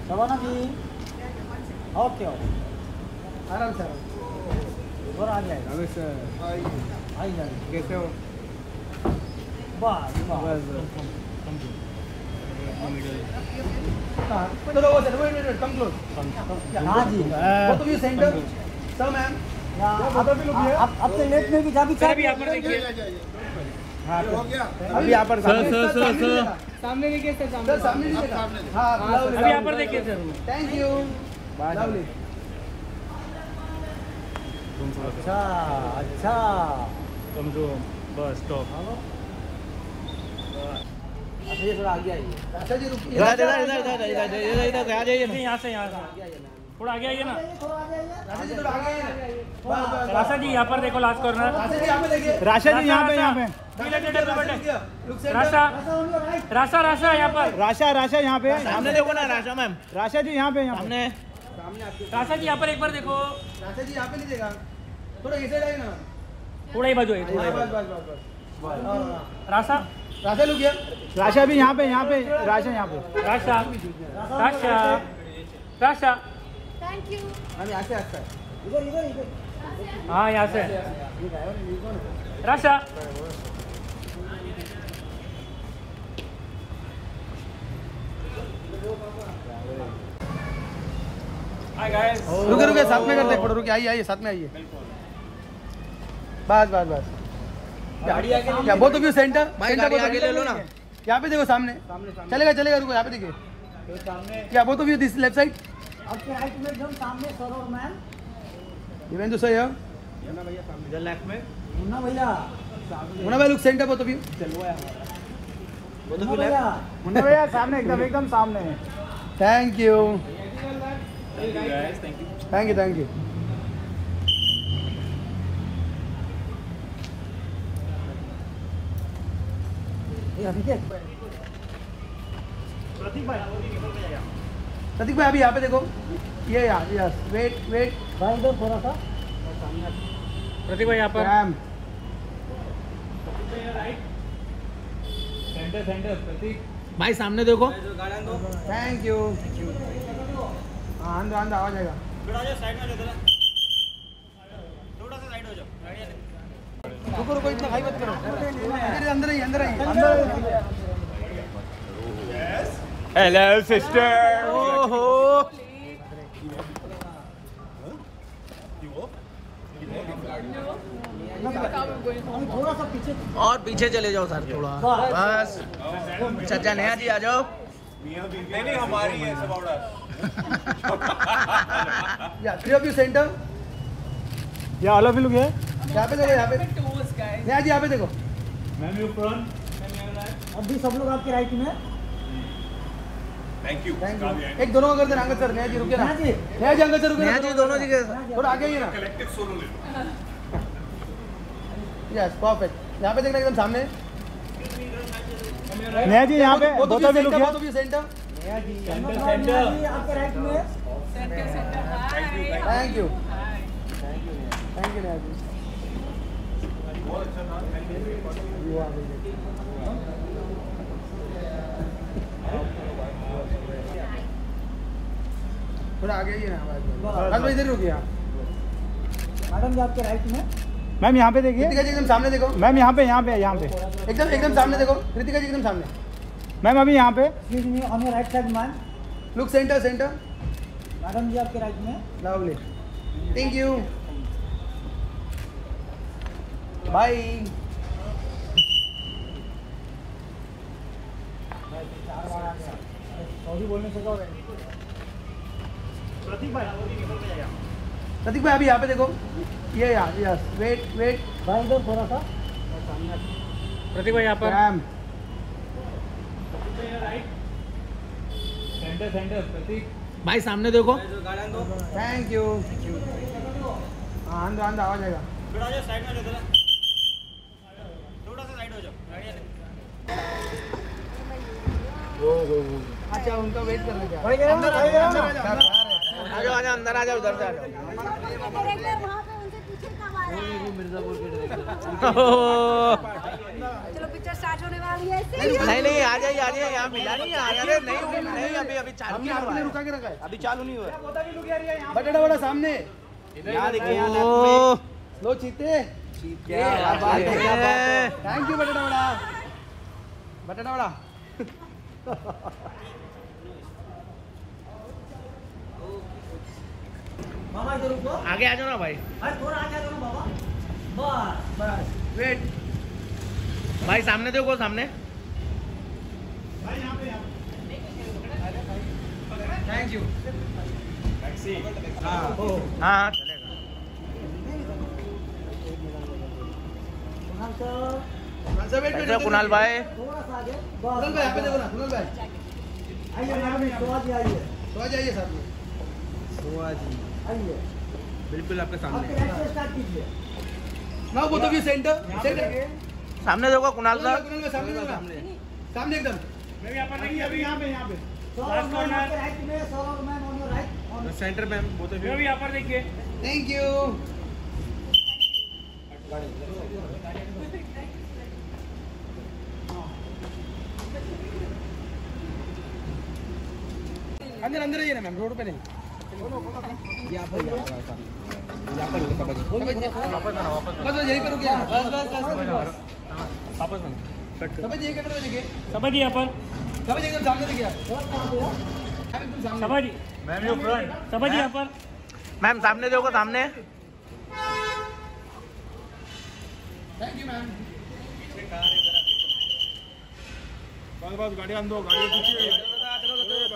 शबाना जी okay आराम से और आ जाएगा। अबे सर आई जाएगा। कैसे हो? बस चलो वो सर वेट कम क्लोज। हाँ जी वो तो ये सेंटर सर मैम अब से लेट में भी जा भी अभी यहाँ पर देखिए। हाँ हो गया अभी यहाँ पर सर सामने देखिए सर सामने हाँ अभी यहाँ पर देखिए सर। Thank you lovely. अच्छा अच्छा समझो बस स्टॉप। अच्छा ये थोड़ा आगे आइए। अच्छा जी रुकिए इधर आ जाइए ना। यहाँ से थोड़ा आगे आइए ना। राशा जी थोड़ा आगे आइए ना। राशा जी यहाँ पर देखो लास्ट कॉर्नर। राशा जी यहाँ पे देखिए। राशा जी यहाँ पे राशा यहाँ पर। राशा यहाँ पे सामने देखो ना राशा मैम। राशा जी यहाँ पे सामने सामने आपके राशा जी यहाँ पर एक बार देखो। राशा जी यहाँ पे नहीं देखा थोड़ा इसे जाइए ना। थोड़ा ही बाजू है थोड़ा ही बस बाजू। बस बस बस राशा राशा लुक गया राशा भी यहाँ पे राशा यहाँ पे राशा राशा राशा। Thank you. हम यहाँ से आता है इधर इधर इधर हाँ यहाँ से ये ड्राइवर ये कौन है? राशा। Hi guys. रुके रुके साथ में करते फोटो। रुके आइए आइए साथ में आइए बस बस बस क्या both of you centre centre आगे ले लो ना। यहाँ पे देखो सामने चलेगा चलेगा रुको यहाँ पे देखिए क्या both of you this left side आपके राइट में एकदम सामने सरोवर मैम। इवन तो सही है इधर लेफ्ट में मुन्ना भैया मुन्ना भाई look centre both of you Munna भैया मुन्ना भैया सामने एकदम सामने है। Thank you thank you. Thank you thank you ये अभिषेक प्रतीक भाई अभी यहाँ पे देखो ये यार यस वेट वेट भाई इधर थोड़ा सा प्रतीक भाई यहाँ पर। रैम सेंटर प्रतीक भाई सामने देखो। थैंक यू हाँ अंदर अंदर आवाज आएगा रुको रुको इतना हाई मत करो अंदर ही अंदर ही हेलो सिस्टर। ओहो थोड़ा सा पीछे और पीछे चले जाओ सर थोड़ा बस। चाचा नया जी आ जाओ। नहीं हमारी है सब ऑर्डर। या थ्री ऑफ यू सेंटर ये अलग भी लोग है। यहाँ पे देखो यहाँ पे नया जी यहाँ पे देखो मैम यू फ्रंट। अभी सब लोग आपके राइट में। Thank you. एक दोनों को कर देना अंगद सर नया जी रुके ना नया जी। नया जी अंगद सर रुके नया जी दोनों जी के थोड़ा आगे ही ना कलेक्टिव सोलो ले लो। यस परफेक्ट यहाँ पे देखना एकदम सामने नया जी यहाँ पे both of दो you भी लोग center, है। both of you center नया जी आपके राइट में। थैंक यू नया जी थोड़ा आगे ही ना बस इधर रुकिए आप मैडम जी आपके राइट में। मैम यहाँ पे देखिए। कृतिका जी एकदम सामने देखो मैम यहाँ पे एकदम सामने देखो कृतिका जी एकदम सामने मैम अभी यहाँ पे। Excuse me on your right side ma'am. Look centre centre madam जी आपके राइट में। Lovely thank you bye sorry बोलने से क्या प्रतीक भाई अभी यहाँ पे देखो ये यार यस वेट वेट भाई इधर थोड़ा सा प्रतीक भाई यहाँ पर। रैम सेंटर प्रतीक भाई सामने देखो। थैंक यू हाँ अंदर अंदर आवाज आएगा अच्छा उनका वेट कर लेते हैं अंदर आ जाओ अंदर आ जाओ उधर से आ जाओ। डायरेक्टर वहाँ पे उनसे पूछे कब आ रहा है। मिर्जापुर के डायरेक्टर। चलो पिक्चर स्टार्ट होने वाली है ऐसे नहीं, नहीं नहीं आ जाइए यहाँ मिला नहीं आ अरे नहीं नहीं अभी चालू हमने नहीं आपके हुआ लिए है। रुका के रखा है। अभी चालू नहीं हुआ है। बटाटा वड़ा सामने। यहाँ देखिए ओ, लो चीते। क्या बात है, क्या बात है। थैंक यू बटाटा वड़ा। बटाटा वड़ा। मामा इधर रुको आगे आ जाओ ना भाई। भाई थोड़ा आगे करो बाबा बस बस वेट। भाई सामने देखो सामने। Thank you. हाँ चलेगा। कुणाल सर कुणाल भाई थोड़ा सा आगे कुणाल भाई यहाँ पे देखो ना, कुणाल भाई। आइए मैडम स्वाद आइए तो आ जाइए साथ में। आइए बिल्कुल आपके आपके राइट से स्टार्ट कीजिए now both of you centre. Centre. सामने देखो कुणाल कुणाल सर। भाई सामने देखो ना। सामने एकदम। मैं भी यहाँ पर देखिए अभी यहाँ पे सौरभ मैम आपके राइट में Saurabh ma'am on your right on centre में बोथ मैं भी यहाँ पर देखिए थैंक यू। अंदर अंदर रहिए ना मैम, रोड पे नहीं। बस यही पे रुकिए। बस समझ यही कैमरे में देखिए। समझिए यहाँ पर समझ एकदम सामने देखिए आप। एकदम सामने। समझिए मैम यू फ्रंट समझिए यहाँ पर मैम सामने देखो सामने। Thank you ma'am. बस गाड़ी आन दो गाड़ी पीछे